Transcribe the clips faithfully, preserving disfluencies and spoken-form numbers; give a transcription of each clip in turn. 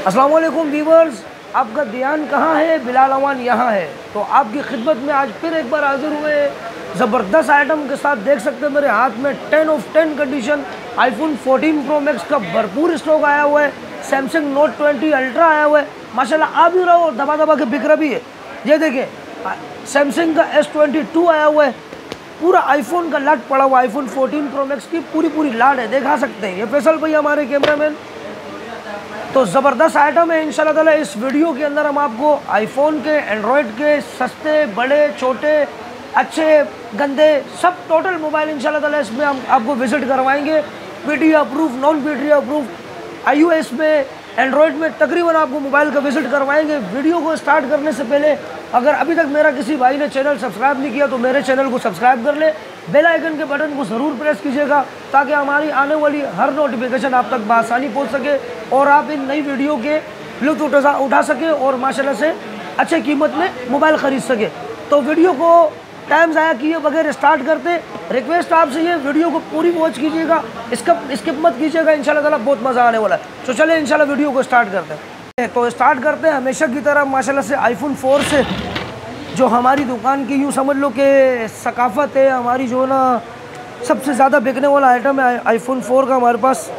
अस्सलाम वालेकुम व्यूवर्स, आपका ध्यान कहाँ है? बिलाल अमान यहाँ है। तो आपकी खिदमत में आज फिर एक बार हाजिर हुए ज़बरदस्त आइटम के साथ। देख सकते हैं मेरे हाथ में ten of ten condition iPhone fourteen pro max का भरपूर स्टॉक आया हुआ है। सैमसंग नोट ट्वेंटी अल्ट्रा आया हुआ है, माशाल्लाह आ भी रहा और दबा दबा के बिक रहा भी है। ये देखिए सैमसंग का एस ट्वेंटी टू आया हुआ है, पूरा आईफोन का लाट पड़ा हुआ। आईफोन फोर्टीन प्रो मैक्स की पूरी पूरी लाट है, देखा सकते हैं। ये फैसल भाई हमारे कैमरामैन। तो ज़बरदस्त आइटम है इंशाल्लाह ताला। इस वीडियो के अंदर हम आपको आईफोन के, एंड्रॉयड के सस्ते, बड़े, छोटे, अच्छे, गंदे सब टोटल मोबाइल इंशाल्लाह ताला इसमें हम आपको विजिट करवाएंगे। PD approve, non PD approve, iOS में, एंड्रॉयड में तकरीबन आपको मोबाइल का विजिट करवाएंगे। वीडियो को स्टार्ट करने से पहले अगर अभी तक मेरा किसी भाई ने चैनल सब्सक्राइब नहीं किया तो मेरे चैनल को सब्सक्राइब कर ले, बेल आइकन के बटन को ज़रूर प्रेस कीजिएगा ताकि हमारी आने वाली हर नोटिफिकेशन आप तक बआसानी पहुंच सके और आप इन नई वीडियो के लुत्फ़ उठा उठा सके और माशाल्लाह से अच्छे कीमत में मोबाइल ख़रीद सके। तो वीडियो को टाइम ज़ाया किए बगैर स्टार्ट करते, रिक्वेस्ट आपसे ये वीडियो को पूरी वॉच कीजिएगा, इसका स्किप मत कीजिएगा, इंशाल्लाह ताला बहुत मज़ा आने वाला है। तो चले इंशाल्लाह वीडियो को स्टार्ट करते हैं। तो स्टार्ट करते हैं हमेशा की तरह माशाल्लाह से आईफोन फोर से, जो हमारी दुकान की यूँ समझ लो कि सकाफ़त है हमारी, जो ना सबसे ज़्यादा बिकने वाला आइटम है आईफोन फोर का हमारे पास।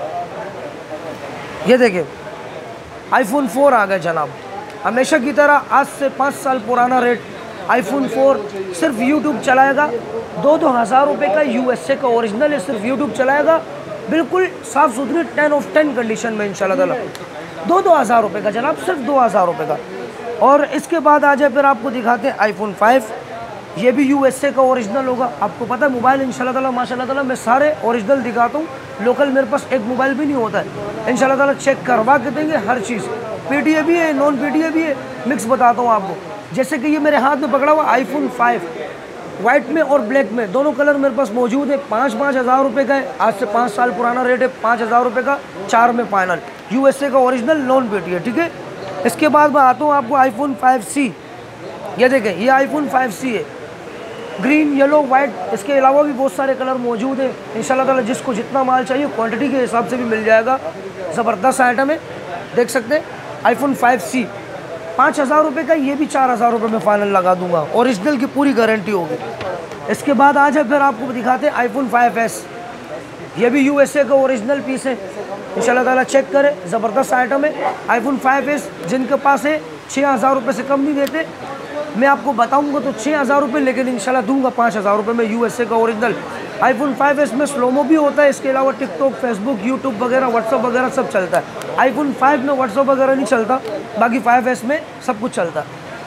ये देखिए आईफोन फोर आ गया जनाब, हमेशा की तरह आज से पाँच साल पुराना रेट। आईफोन फोर सिर्फ यूट्यूब चलाएगा, दो दो हज़ार रुपये का यूएसए का ओरिजिनल है, सिर्फ यूट्यूब चलाएगा, बिल्कुल साफ़ सुथरी टेन ऑफ टेन कंडीशन में इंशाल्लाह ताला। दो दो हज़ार रुपये का जनाब, सिर्फ दो हज़ार रुपये का। और इसके बाद आ जाए फिर आपको दिखाते हैं आईफोन फाइव। ये भी यूएसए का ओरिजिनल होगा। आपको पता है मोबाइल इंशाल्लाह ताला माशाल्लाह ताला मैं सारे ओरिजिनल दिखाता हूँ, लोकल मेरे पास एक मोबाइल भी नहीं होता है। इंशाल्लाह ताला चेक करवा के देंगे हर चीज़, पीडीए भी है, नॉन पीडीए भी है, मिक्स बताता हूँ आपको। जैसे कि ये मेरे हाथ में पकड़ा हुआ आईफोन फाइव, वाइट में और ब्लैक में दोनों कलर मेरे पास मौजूद है। पाँच पाँच हज़ार रुपये का है, आज से पाँच साल पुराना रेट है, पाँच हज़ार रुपये का चार में फाइनल, यूएसए का ओरिजिनल, नॉन पीडीए, ठीक है। इसके बाद मैं आता हूँ आपको आईफोन फाइव सी। ये देखें ये आईफोन फाइव सी है, ग्रीन, येलो, वाइट, इसके अलावा भी बहुत सारे कलर मौजूद है। इंशाल्लाह ताला जिसको जितना माल चाहिए क्वांटिटी के हिसाब से भी मिल जाएगा। ज़बरदस्त आइटम है, देख सकते हैं आईफोन फाइव सी पाँच हज़ार रुपये का, ये भी चार हज़ार रुपये में फाइनल लगा दूंगा, ओरिजिनल की पूरी गारंटी होगी। इसके बाद आ जाए फिर आपको दिखाते हैं आईफोन फाइव एस। ये भी यूएसए का ओरिजिनल पीस है, इंशाल्लाह ताला चेक करें, ज़बरदस्त आइटम है। आईफोन फाइव एस जिनके पास है छः हज़ार रुपये से कम नहीं देते, मैं आपको बताऊंगा तो छः हज़ार रुपये, लेकिन इंशाल्लाह दूंगा पाँच हज़ार रुपये में यूएसए का ओरिजिनल। आईफोन फाइव एस में स्लोमो भी होता है, इसके अलावा टिकटॉक, फेसबुक, यूट्यूब वगैरह, व्हाट्सअप वगैरह सब चलता है। आईफोन फाइव में व्हाट्सअप वगैरह नहीं चलता, बाकी फाइव एस में सब कुछ चलता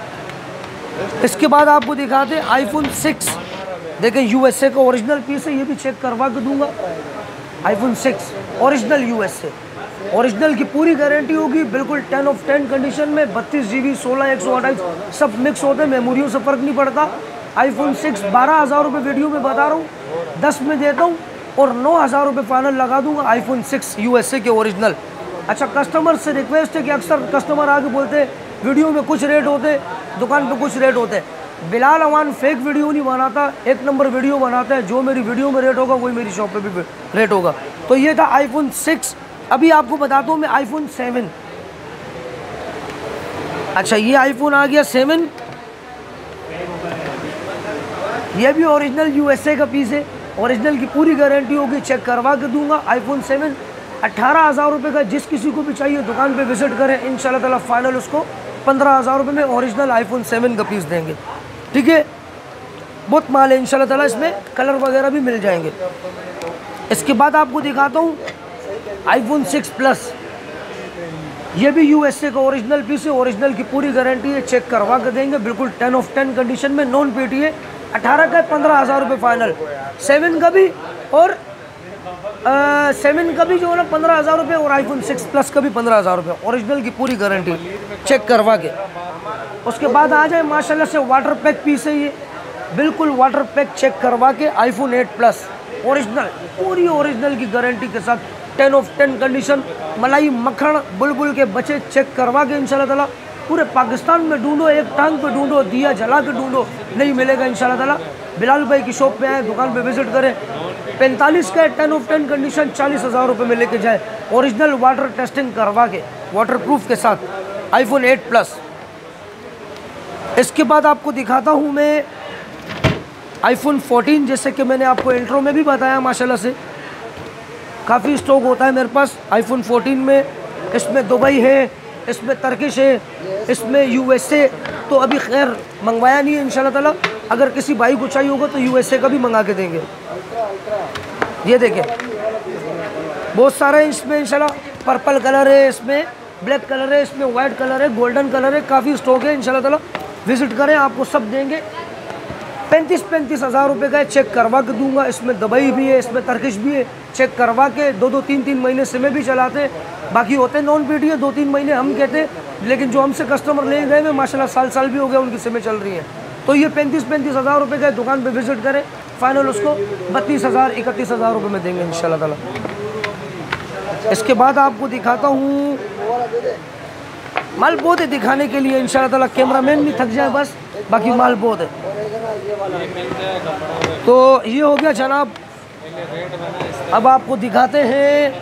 है। इसके बाद आपको दिखाते हैं आईफोन सिक्स। देखें यूएसए का ओरिजिनल पीस है, ये भी चेक करवा के दूंगा। IPhone six original USA, original की पूरी गारंटी होगी, बिल्कुल टेन ऑफ टेन कंडीशन में। बत्तीस जी बी, सोलह, एक सौ अट्ठाईस सब मिक्स होते हैं, मेमोरियों से फ़र्क नहीं पड़ता। आईफोन सिक्स बारह हज़ार रुपये वीडियो में बता रहा हूँ, दस में देता हूँ और नौ हज़ार रुपये फाइनल लगा दूंगा। आईफोन सिक्स यूएसए के ओरिजिनल। अच्छा, कस्टमर से रिक्वेस्ट है कि अक्सर कस्टमर आके बोलते हैं वीडियो में कुछ रेट होते, दुकान पे कुछ रेट होते हैं। बिलाल अमान फेक वीडियो नहीं बनाता, एक नंबर वीडियो बनाता है। जो मेरी वीडियो में रेट होगा वही मेरी शॉप पे भी रेट होगा। तो ये था आईफोन सिक्स। अभी आपको बताता हूँ मैं आईफोन सेवन। अच्छा, ये आईफोन आ गया सेवन, ये भी ओरिजिनल यूएसए का पीस है, ओरिजिनल की पूरी गारंटी होगी, चेक करवा के दूंगा। आईफोन सेवन अट्ठारह हज़ार रुपये का, जिस किसी को भी चाहिए दुकान पे विजिट करें, इंशाल्लाह ताला फाइनल उसको पंद्रह हज़ार रुपये में ओरिजिनल आईफोन सेवन का पीस देंगे, ठीक है। बहुत माल है इंशाल्लाह ताला, इसमें कलर वगैरह भी मिल जाएंगे। इसके बाद आपको दिखाता हूँ आईफोन सिक्स प्लस। ये भी यूएसए का ओरिजिनल पीस है, ओरिजिनल की पूरी गारंटी है, चेक करवा कर देंगे, बिल्कुल टेन ऑफ टेन कंडीशन में, नॉन पीटीए। अठारह का पंद्रह हज़ार रुपये फाइनल, सेवन का भी और सेवन का भी जो है ना पंद्रह हज़ार रुपये, और आईफोन सिक्स प्लस का भी पंद्रह हज़ार रुपये, ओरिजिनल की पूरी गारंटी, चेक करवा के। उसके बाद आ जाए माशाल्लाह से वाटर पैक पीस है, ये बिल्कुल वाटर पैक चेक करवा के आईफोन एट प्लस ओरिजिनल, पूरी ओरिजिनल की गारंटी के साथ, टेन ऑफ टेन कंडीशन, मलाई मक्खन बुलबुल के बच्चे, चेक करवा के इंशाल्लाह ताला पूरे पाकिस्तान में ढूंढो, एक टांग पे ढूंढो, दिया जला के ढूंढो, नहीं मिलेगा इंशाल्लाह ताला। बिलाल भाई की शॉप पे आए, दुकान पे विजिट करें। पैंतालीस का टेन ऑफ टेन कंडीशन चालीस हज़ार रुपये में लेके जाए, ओरिजिनल वाटर टेस्टिंग करवा के, वाटरप्रूफ के साथ आईफोन एट प्लस। इसके बाद आपको दिखाता हूँ मैं आईफोन फोर्टीन, जैसे कि मैंने आपको इंट्रो में भी बताया, माशाल्लाह से काफ़ी स्टॉक होता है मेरे पास आईफोन फोर्टीन में। इसमें दुबई है, इसमें तर्किश है, इसमें यूएसए, तो अभी खैर मंगवाया नहीं है इंशाल्लाह ताला। अगर किसी भाई को चाहिए होगा तो यूएसए का भी मंगा के देंगे। ये देखिए बहुत सारा है इसमें इंशाल्लाह। पर्पल कलर है, इसमें ब्लैक कलर है, इसमें वाइट कलर है, गोल्डन कलर है, काफ़ी स्टॉक है इंशाल्लाह ताला। विज़िट करें, आपको सब देंगे। पैंतीस पैंतीस हज़ार रुपये का चेक करवा के दूंगा। इसमें दुबई भी है, इसमें तर्किश भी है। चेक करवा के दो दो तीन तीन महीने सिमें भी चलाते, बाकी होते नॉन पी टी है, दो तीन महीने हम कहते, लेकिन जो हमसे कस्टमर ले गए में माशाल्लाह साल साल भी हो गया उनकी सिमें चल रही हैं। तो ये पैंतीस पैंतीस हज़ार रुपये का दुकान पे विज़िट करें, फाइनल उसको बत्तीस हज़ार इकतीस हज़ार रुपये में देंगे इंशाल्लाह ताला। इसके बाद आपको दिखाता हूँ, माल बहुत है दिखाने के लिए इंशाल्लाह ताला, कैमरामैन भी थक जाए बस, बाकी माल बहुत है। तो ये हो गया जनाब। अब आपको दिखाते हैं,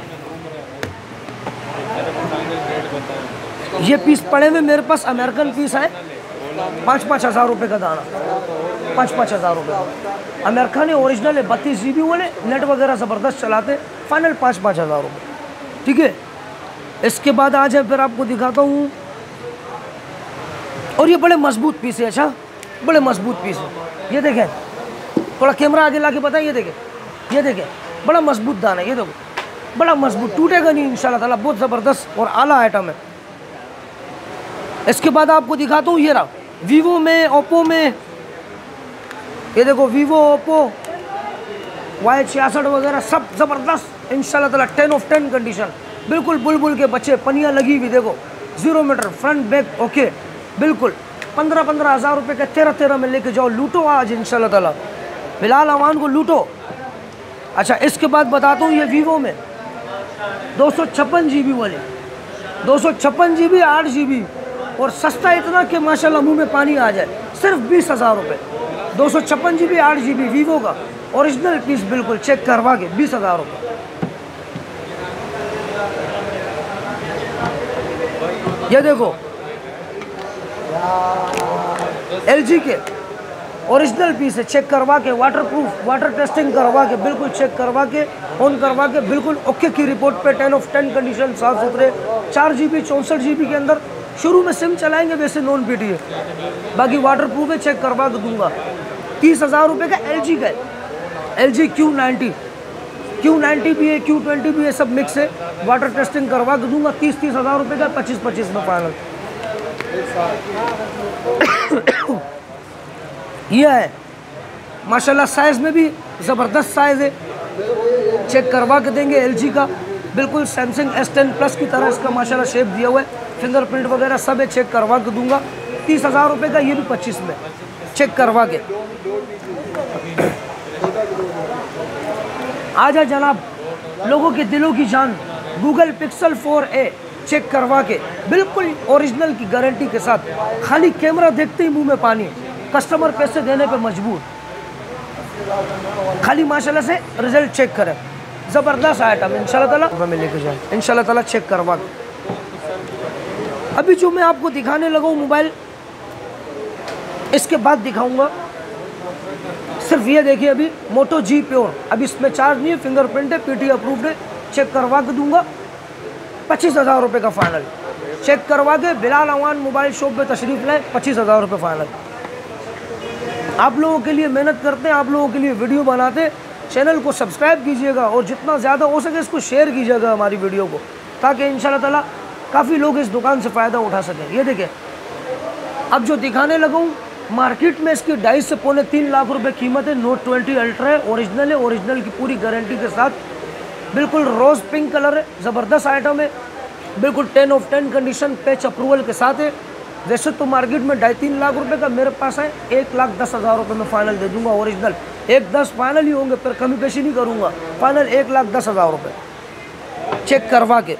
ये पीस पड़े हुए मेरे पास अमेरिकन पीस है, पाँच पाँच हज़ार रुपये का दाना, पाँच पाँच हज़ार रुपये का अमेरिकन है, ओरिजिनल है, बत्तीस जी बी वाले, नेट वगैरह ज़बरदस्त चलाते, फाइनल पाँच पाँच हज़ार रुपये, ठीक है। इसके बाद आ जाए फिर आपको दिखाता हूँ, और ये बड़े मजबूत पीस है, अच्छा बड़े मजबूत पीस है। ये देखें, थोड़ा कैमरा आगे ला के बताएं, ये देखें, ये देखें बड़ा मजबूत दाना है, ये देखो बड़ा मजबूत, टूटेगा नहीं इंशाल्लाह ताला, बहुत ज़बरदस्त और आला आइटम है। इसके बाद आपको दिखाता हूँ, ये रहा वीवो में, ओप्पो में, ये देखो वीवो, ओप्पो, वाई छियासठ वगैरह सब ज़बरदस्त इंशाल्लाह ताला, टेन ऑफ टेन कंडीशन, बिल्कुल बुलबुल के बच्चे, पनियाँ लगी हुई, देखो zero metre front back okay, बिल्कुल पंद्रह पंद्रह हज़ार रुपये का तेरह तेरह में लेके जाओ, लूटो आज इंशाल्लाह ताला, बिलाल अमान को लूटो। अच्छा इसके बाद बताता हूँ, ये वीवो में दो सौ छप्पन जी बी वाले, दो सौ छप्पन जी बी आठ जी बी, और सस्ता इतना कि माशाल्लाह मुंह में पानी आ जाए, सिर्फ बीस हज़ार रुपये, दो सौ छप्पन जी बी आठ जी बी वीवो का ओरिजिनल पीस, बिल्कुल चेक करवा के बीस हज़ार रुपये। ये देखो एल जी के ओरिजिनल पीस है, चेक करवा के, वाटर प्रूफ, वाटर टेस्टिंग करवा के, बिल्कुल चेक करवा के, ऑन करवा के, बिल्कुल ओके की रिपोर्ट पे, टेन ऑफ टेन कंडीशन, साफ सुथरे, चार जी बी चौंसठ जी बी के अंदर शुरू में सिम चलाएंगे, वैसे नॉन पी टी है, बाकी वाटर प्रूफ है, चेक करवा के दूंगा। तीस हज़ार रुपये का एल जी का है, L G Q ninety, Q ninety भी है, क्यू ट्वेंटी भी है, सब मिक्स है, वाटर टेस्टिंग करवा के दूंगा। तीस तीस हज़ार रुपये का, पच्चीस पच्चीस में फाइनल। ये है माशाल्लाह, साइज़ में भी ज़बरदस्त साइज़ है, चेक करवा के देंगे। एल जी का बिल्कुल सैमसंग एस टेन प्लस की तरह इसका माशाल्लाह शेप दिया हुआ है, फिंगरप्रिंट वगैरह सब है, चेक करवा के दूंगा। तीस हज़ार रुपये का, ये भी पच्चीस में, चेक करवा के। आ जाए जनाब, लोगों के दिलों की जान, Google Pixel four A, check करवा के, बिल्कुल ओरिजिनल की गारंटी के साथ, खाली कैमरा देखते ही मुंह में पानी, कस्टमर पैसे देने पे मजबूर, खाली माशाल्लाह से रिजल्ट चेक करें, ज़बरदस्त आइटम इंशाल्लाह ताला में लेके जाए इंशाल्लाह ताला, चेक करवा के। अभी जो मैं आपको दिखाने लगा हूँ मोबाइल, इसके बाद दिखाऊंगा, सिर्फ ये देखिए, अभी मोटो जी प्योर, अभी इसमें चार्ज नहीं है, फिंगरप्रिंट है, पीटी अप्रूव्ड है, चेक करवा के दूंगा। पच्चीस हज़ार रुपये का फाइनल, चेक करवा के बिलाल अवान मोबाइल शॉप पे तशरीफ़ लाए, पच्चीस हज़ार रुपये फाइनल। आप लोगों के लिए मेहनत करते हैं, आप लोगों के लिए वीडियो बनाते, चैनल को सब्सक्राइब कीजिएगा और जितना ज़्यादा हो सके इसको शेयर कीजिएगा हमारी वीडियो को, ताकि इंशाल्लाह ताला काफ़ी लोग इस दुकान से फ़ायदा उठा सकें। ये देखें, अब जो दिखाने लगा हूँ, मार्केट में इसकी ढाई से पौने तीन लाख रुपए कीमत है। नोट ट्वेंटी अल्ट्रा है, ओरिजिनल है, ओरिजिनल की पूरी गारंटी के साथ, बिल्कुल रोज़ पिंक कलर है, ज़बरदस्त आइटम है, बिल्कुल ten of ten condition, patch approval के साथ है। वैसे तो मार्केट में ढाई तीन लाख रुपए का, मेरे पास है एक लाख दस हज़ार रुपये में फ़ाइनल दे दूंगा ओरिजिनल, एक दस फाइनल ही होंगे, फिर कमी पेशी नहीं करूँगा, फाइनल एक लाख दस हज़ार रुपये चेक करवा के।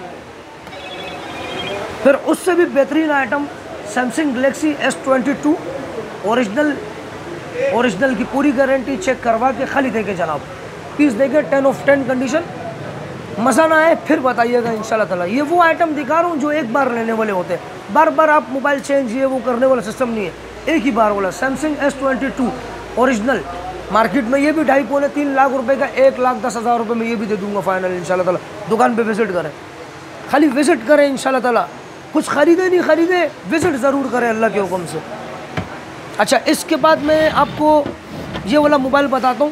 फिर उससे भी बेहतरीन item Samsung Galaxy S twenty two, original, original की पूरी गारंटी, चेक करवा के खाली देके जनाब, पीस देके टेन ऑफ टेन कंडीशन, मज़ा ना आए फिर बताइएगा इंशाल्लाह ताला। ये वो आइटम दिखा रहा हूँ जो एक बार लेने वाले होते हैं, बार बार आप मोबाइल चेंज ये वो करने वाला सिस्टम नहीं है, एक ही बार वाला। Samsung S twenty two original market में ये भी ढाई पौने तीन लाख रुपए का, एक लाख दस हज़ार रुपये में ये भी दे दूंगा फाइनल इंशाल्लाह ताला। दुकान पे विजिट करें, खाली विजिट करें इंशाल्लाह ताला। कुछ ख़रीदे नहीं ख़रीदे, विजिट ज़रूर करें अल्लाह के हुक्म से। अच्छा, इसके बाद मैं आपको ये वाला मोबाइल बताता हूँ।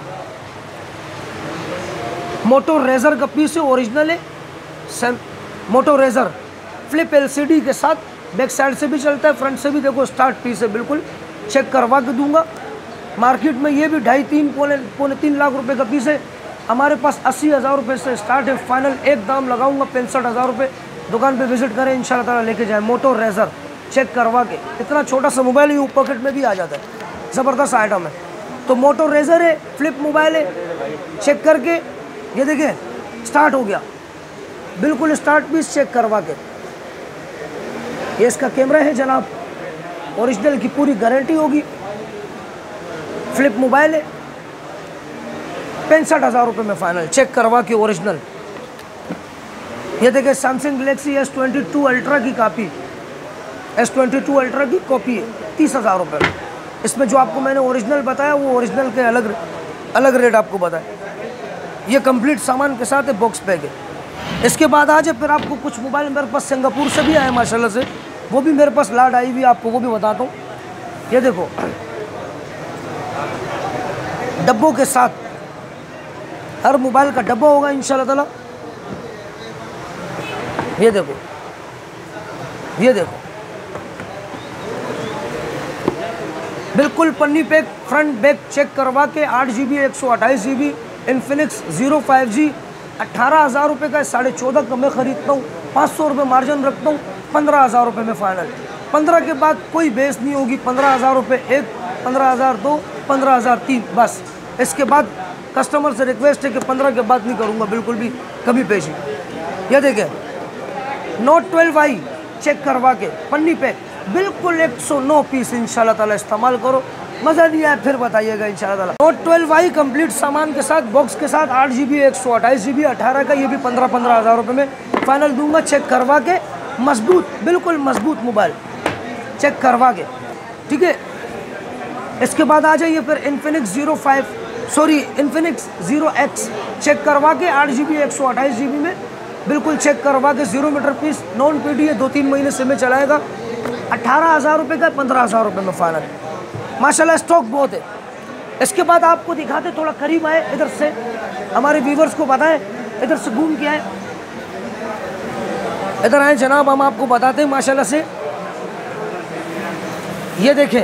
मोटो रेजर का पीस है, ओरिजिनल है। Same Moto Razr flip LCD के साथ, बैक साइड से भी चलता है, फ्रंट से भी। देखो स्टार्ट पीस है, बिल्कुल चेक करवा के दूंगा। मार्केट में ये भी ढाई तीन पौने पौने तीन लाख रुपए का पीस है, हमारे पास अस्सी हज़ार रुपये से स्टार्ट है। फाइनल एक दाम लगाऊंगा पैंसठ हज़ार रुपये। दुकान पे विजिट करें इंशाल्लाह ताला, लेके जाएं। मोटो रेजर चेक करवा के, इतना छोटा सा मोबाइल है, पॉकेट में भी आ जाता है, ज़बरदस्त आइटम है। तो मोटो रेजर है, फ्लिप मोबाइल है, चेक करके ये देखिए स्टार्ट हो गया, बिल्कुल स्टार्ट पीस चेक करवा के। ये इसका कैमरा है जनाब, ओरिजिनल की पूरी गारंटी होगी। फ्लिप मोबाइल है, पैंसठ हज़ार रुपये में फाइनल चेक करवा के ओरिजिनल। ये देखिए Samsung Galaxy S twenty two ultra की copy, S twenty two ultra की कॉपी है, तीस हज़ार रुपये। इसमें जो आपको मैंने ओरिजिनल बताया वो ओरिजिनल के अलग अलग रेट आपको बताया। ये कंप्लीट सामान के साथ है, बॉक्स पैक है। इसके बाद आ जाए फिर आपको कुछ मोबाइल मेरे पास सिंगापुर से भी आए माशाल्लाह से, वो भी मेरे पास लाड आई हुई, आपको वो भी बताता हूँ। ये देखो डब्बों के साथ, हर मोबाइल का डब्बा होगा इंशाल्लाह ताला। ये देखो, ये देखो बिल्कुल पन्नी पैक, फ्रंट बैक चेक करवा के। आठ जी बी एक सौ अट्ठाईस G B Infinix zero five G, अट्ठारह हज़ार रुपये का, साढ़े चौदह का मैं ख़रीदता हूँ, पाँच सौ रुपये मार्जिन रखता हूँ, पंद्रह हज़ार रुपये में फ़ाइनल। पंद्रह के बाद कोई बेस नहीं होगी, पंद्रह हज़ार रुपये एक, पंद्रह हज़ार दो, पंद्रह हज़ार तीन, बस। इसके बाद कस्टमर से रिक्वेस्ट है कि पंद्रह के बाद नहीं करूँगा बिल्कुल भी कमी पेशी। यह देखिए नोट ट्वेल्व आई चेक करवा के, पन्नी पैक, बिल्कुल एक सौ नौ पीस इंशाल्लाह ताला इस्तेमाल करो। मज़ा नहीं आया फिर बताइएगा इंशाल्लाह ताला। नोट ट्वेल्व आई कंप्लीट सामान के साथ, बॉक्स के साथ, आठ जी बी एक सौ अट्ठाईस जी बी अठारह का, ये भी पंद्रह पंद्रह हज़ार रुपये में फाइनल दूंगा चेक करवा के। मजबूत, बिल्कुल मजबूत मोबाइल चेक करवा के, ठीक है। इसके बाद आ जाइए फिर Infinix zero five sorry Infinix zero X check करवा के, आठ जी बी एक सौ अट्ठाईस जी बी में, बिल्कुल चेक करवा के। Zero metre piece, non P D है, दो तीन महीने से में चलाएगा। अट्ठारह हज़ार रुपये का, पंद्रह हज़ार रुपये में फाइनल। माशाल्लाह स्टॉक बहुत है। इसके बाद आपको दिखाते, थोड़ा करीब आए, इधर से हमारे व्यूवर्स को बताएं, इधर से घूम के आए, इधर आए जनाब, हम आपको बताते हैं माशाल्लाह से। ये देखें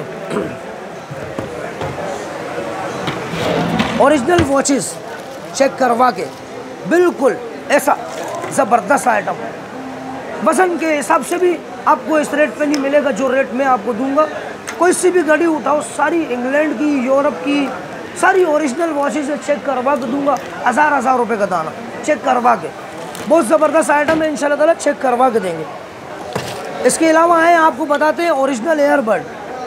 ओरिजिनल वॉचेस चेक करवा के, बिल्कुल ऐसा ज़बरदस्त आइटम, वज़न के हिसाब से भी आपको इस रेट पे नहीं मिलेगा जो रेट मैं आपको दूंगा। कोई सी भी घड़ी उठाओ, सारी इंग्लैंड की, यूरोप की, सारी ओरिजिनल वॉचेस चेक करवा के दूंगा, हज़ार हज़ार रुपये का दाना चेक करवा के। बहुत ज़बरदस्त आइटम है इंशाल्लाह ताला, चेक करवा के देंगे। इसके अलावा है आपको बताते हैं original airbud,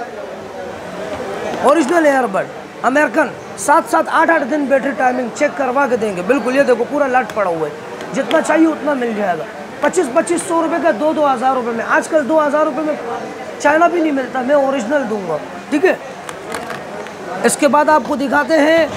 original airbud American, सात सात आठ आठ दिन बैटरी टाइमिंग चेक करवा के देंगे। बिल्कुल ये देखो पूरा लट पड़ा हुआ है, जितना चाहिए उतना मिल जाएगा। पच्चीस पच्चीस सौ रुपये का, दो दो हज़ार रुपये में, आजकल दो हज़ार रुपये में चाइना भी नहीं मिलता, मैं ओरिजिनल दूंगा, ठीक है। इसके बाद आपको दिखाते हैं,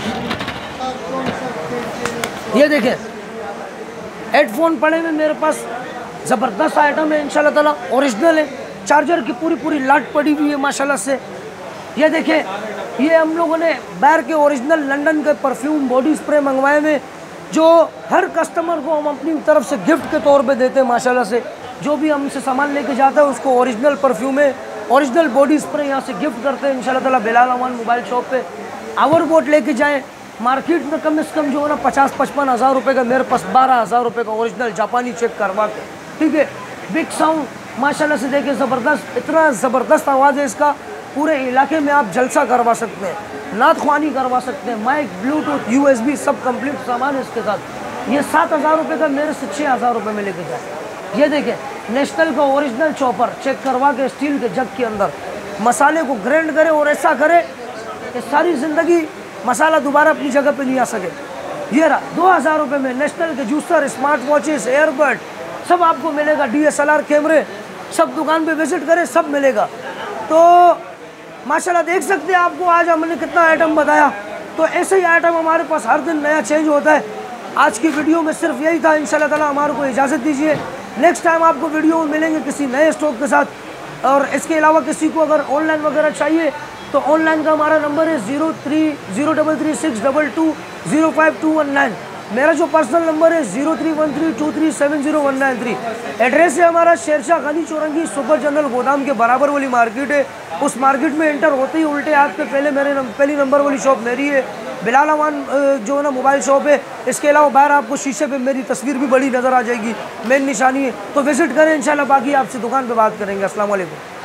ये देखें हेडफोन पड़े हैं मेरे पास, ज़बरदस्त आइटम है इंशाल्लाह ताला, ओरिजिनल है। चार्जर की पूरी पूरी लाट पड़ी हुई है माशाल्लाह से। ये देखें, ये हम लोगों ने बाहर के ओरिजिनल लंदन के परफ्यूम बॉडी स्प्रे मंगवाए हुए, जो हर कस्टमर को हम अपनी तरफ से गिफ्ट के तौर पे देते हैं माशाल्लाह से। जो भी हमसे सामान लेके जाता है उसको ओरिजिनल परफ्यूम है, ओरिजिनल बॉडी स्प्रे यहाँ से गिफ्ट करते हैं इंशाल्लाह ताला। बिलाल अमान मोबाइल शॉप पे आवर बोट लेके जाएँ, मार्केट में कम से कम जो है ना पचास पचपन हज़ार रुपये का, मेरे पास बारह हज़ार रुपये का ओरिजिनल जापानी चेक करवा के, ठीक है। बिग साउंड माशाल्लाह से देखिए, ज़बरदस्त, इतना ज़बरदस्त आवाज़ है इसका, पूरे इलाके में आप जलसा करवा सकते हैं, नात ख्वानी करवा सकते हैं। माइक, ब्लूटूथ, यूएसबी सब कंप्लीट सामान है इसके साथ। ये सात हज़ार रुपये का, मेरे से छः हज़ार रुपये में लेके जाए। ये देखें नेशनल का ओरिजिनल चॉपर चेक करवा के, स्टील के जग के अंदर मसाले को ग्राइंड करे और ऐसा करे कि सारी ज़िंदगी मसाला दोबारा अपनी जगह पे नहीं आ सके। ये रहा दो हज़ार रुपये में नेशनल के जूसर, स्मार्ट वॉचेस, एयरबड सब आपको मिलेगा, डी एस एल आर कैमरे सब दुकान पे विजिट करें, सब मिलेगा। तो माशाल्लाह देख सकते हैं आपको आज हमने कितना आइटम बताया। तो ऐसे ही आइटम हमारे पास हर दिन नया चेंज होता है। आज की वीडियो में सिर्फ यही था। इंशाल्लाह ताला हमारे को इजाज़त दीजिए, नेक्स्ट टाइम आपको वीडियो में मिलेंगे किसी नए स्टॉक के साथ। और इसके अलावा किसी को अगर ऑनलाइन वगैरह चाहिए तो ऑनलाइन का हमारा नंबर है zero three zero double three six double two zero five two one nine. मेरा जो पर्सनल नंबर है zero three one three two three seven zero one nine three. Address है हमारा शेरशाह गनी चौरंगी सुपर जनरल गोदाम के बराबर वाली मार्केट है। उस मार्केट में एंटर होते ही उल्टे हाथ पे पहले मेरे नम, पहली नंबर वाली शॉप मेरी है, बिलाल अमान जो है ना मोबाइल शॉप है। इसके अलावा बाहर आपको शीशे पे मेरी तस्वीर भी बड़ी नज़र आ जाएगी, मेन निशानी है। तो विजिट करें इंशाल्लाह, बाकी आपसे दुकान पे बात करेंगे। अस्सलाम वालेकुम।